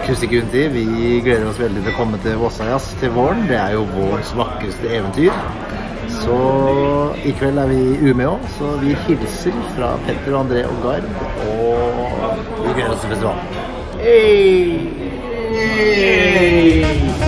krysser ikke rundt i. Vi gleder oss veldig til å komme til Vossajazz til våren. Det jo vårens vakreste eventyr. Så i kveld vi i Umeå, så vi hilser fra Petter, André og Gard, og vi gleder oss til festivalen. Hei! Hei!